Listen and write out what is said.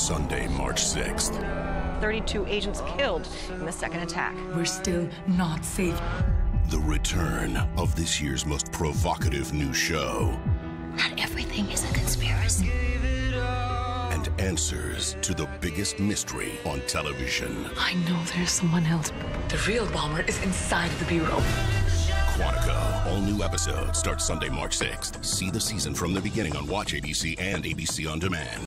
Sunday, March 6th. 32 agents killed in the second attack. We're still not safe. The return of this year's most provocative new show. Not everything is a conspiracy. And answers to the biggest mystery on television. I know there's someone else. The real bomber is inside the bureau. Quantico. All new episodes start Sunday, March 6th. See the season from the beginning on Watch ABC and ABC On Demand.